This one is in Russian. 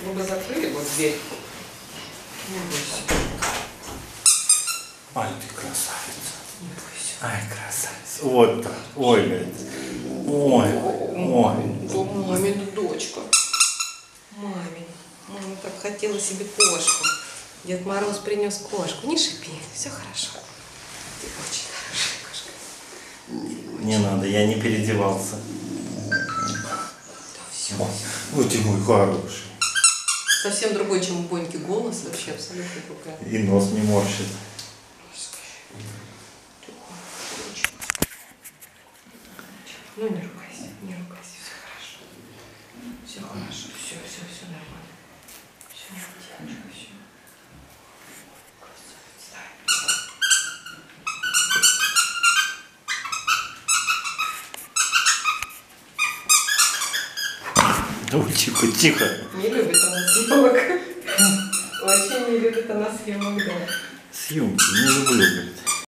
Вы бы закрыли вот дверь. Не бойся. Ай, ты красавица. Не бойся. Ай, красавица. Вот так. Ой, блядь. Ой, ой. Мамина дочка. Мамин. Мама так хотела себе кошку. Дед Мороз принес кошку. Не шипи, все хорошо. Ты очень хорошая кошка. Не надо, я не переодевался. Да все. Вот ты мой хороший. Совсем другой, чем у Боньки голос. Вообще абсолютно другая. И нос не морщит. Ну не ругайся, не ругайся, все хорошо. Все хорошо, все нормально. Все, девочка, все. Ну, тихо, тихо. Не любит она съемок. Очень не любит она съемок, да. Съемки не люблю, говорит.